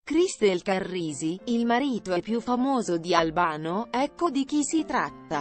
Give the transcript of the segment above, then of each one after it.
Cristel Carrisi, il marito è più famoso di Albano, ecco di chi si tratta.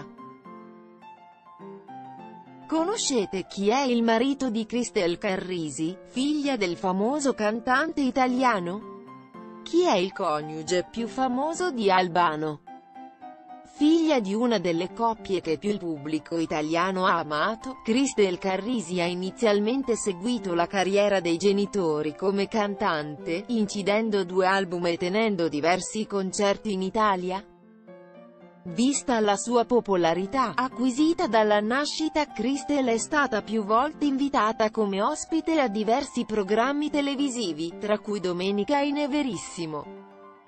Conoscete chi è il marito di Cristel Carrisi, figlia del famoso cantante italiano? Chi è il coniuge più famoso di Albano? Figlia di una delle coppie che più il pubblico italiano ha amato, Cristel Carrisi ha inizialmente seguito la carriera dei genitori come cantante, incidendo 2 album e tenendo diversi concerti in Italia. Vista la sua popolarità, acquisita dalla nascita, Cristel è stata più volte invitata come ospite a diversi programmi televisivi, tra cui Domenica in Everissimo.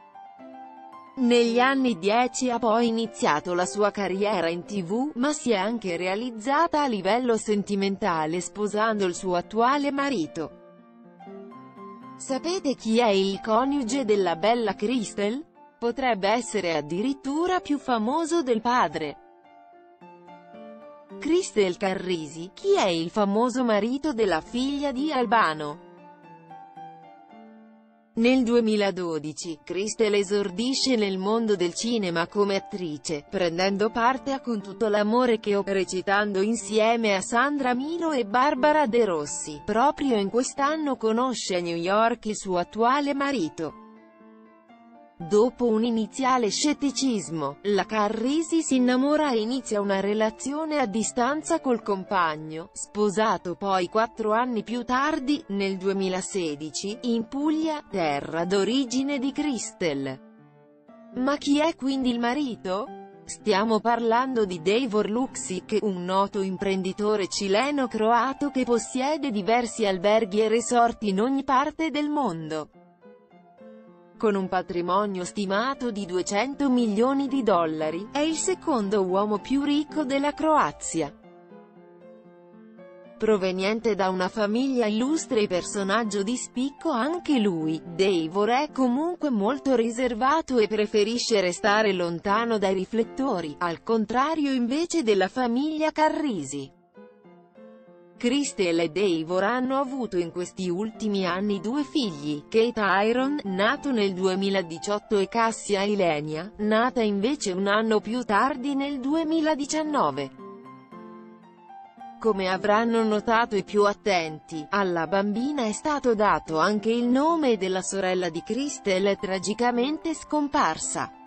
Negli anni 10 ha poi iniziato la sua carriera in TV, ma si è anche realizzata a livello sentimentale sposando il suo attuale marito. Sapete chi è il coniuge della bella Cristel? Potrebbe essere addirittura più famoso del padre. Cristel Carrisi, chi è il famoso marito della figlia di Albano? Nel 2012, Cristel esordisce nel mondo del cinema come attrice, prendendo parte a Con tutto l'amore che ho, recitando insieme a Sandra Milo e Barbara De Rossi. Proprio in quest'anno conosce a New York il suo attuale marito. Dopo un iniziale scetticismo, la Carrisi si innamora e inizia una relazione a distanza col compagno, sposato poi 4 anni più tardi, nel 2016, in Puglia, terra d'origine di Cristel. Ma chi è quindi il marito? Stiamo parlando di Davor Luksic, un noto imprenditore cileno-croato che possiede diversi alberghi e resort in ogni parte del mondo. Con un patrimonio stimato di $200 milioni, è il secondo uomo più ricco della Croazia. Proveniente da una famiglia illustre e personaggio di spicco anche lui, Davor è comunque molto riservato e preferisce restare lontano dai riflettori, al contrario invece della famiglia Carrisi. Cristel e Davor hanno avuto in questi ultimi anni 2 figli, Kate Iron, nato nel 2018 e Cassia Ilenia, nata invece un anno più tardi nel 2019. Come avranno notato i più attenti, alla bambina è stato dato anche il nome della sorella di Cristel, tragicamente scomparsa.